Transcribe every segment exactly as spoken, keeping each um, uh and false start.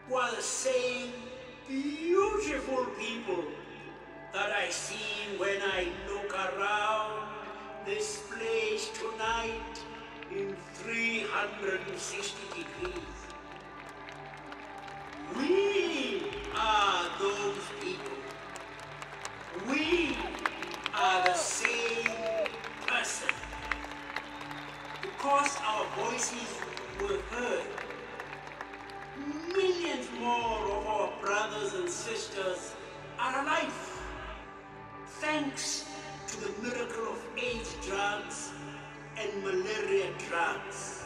were the same beautiful people that I see when I look around this place tonight in three hundred sixty degrees. We are those people. We are the same person. Because our voices were heard, millions more of our brothers and sisters are alive. Thanks to the miracle of AIDS drugs and malaria drugs.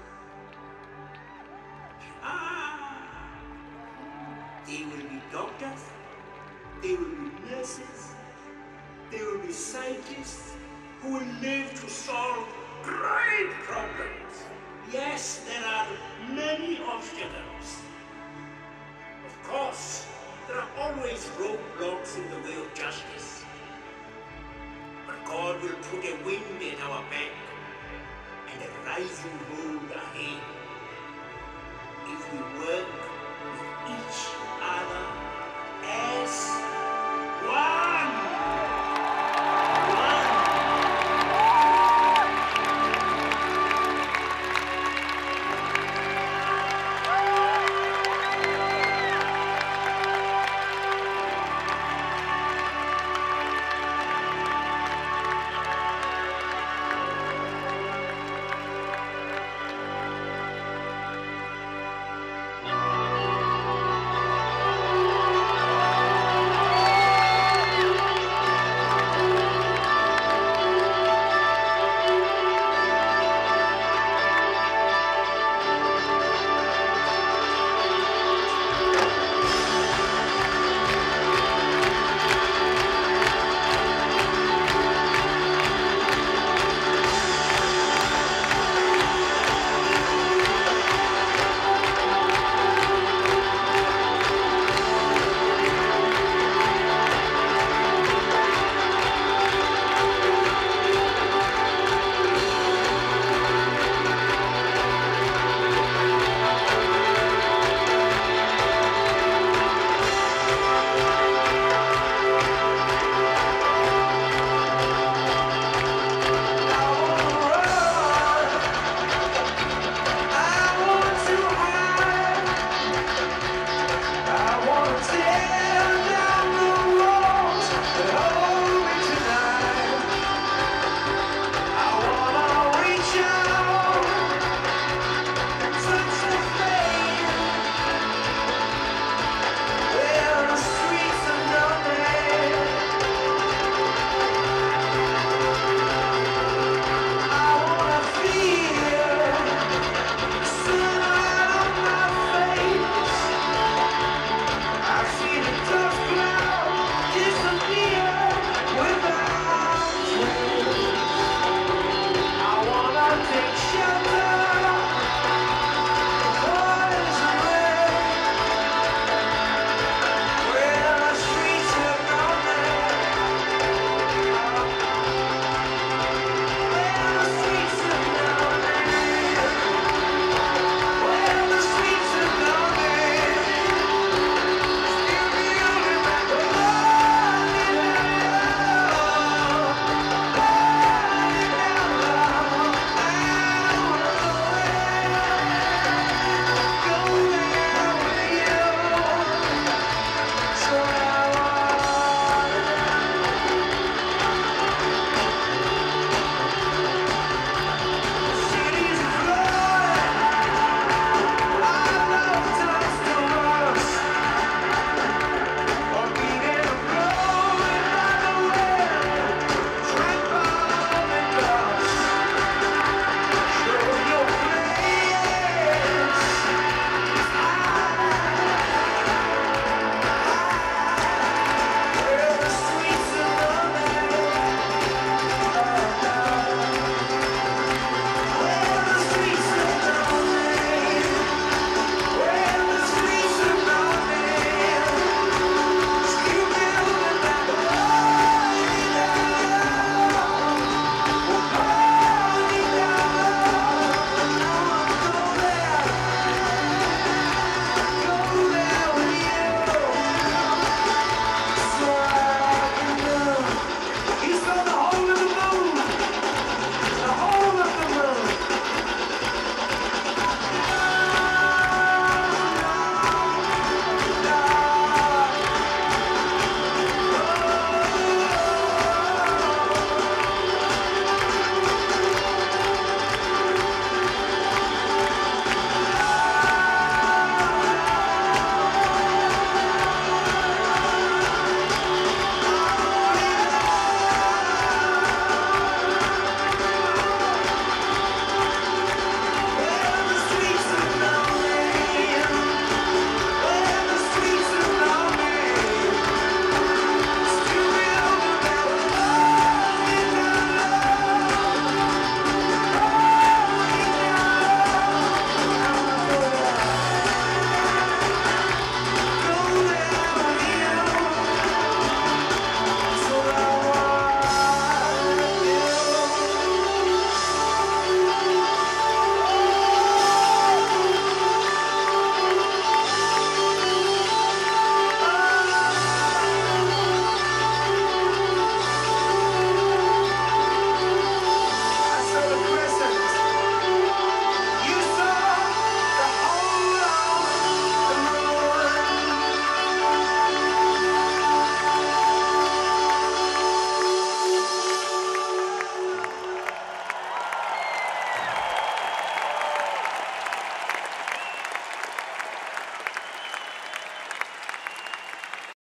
Ah, they will be doctors, they will be nurses, they will be scientists who will live to solve great problems. Yes, there are many obstacles. Of course, there are always roadblocks in the way of justice. But God will put a wind at our back and a rising road ahead if we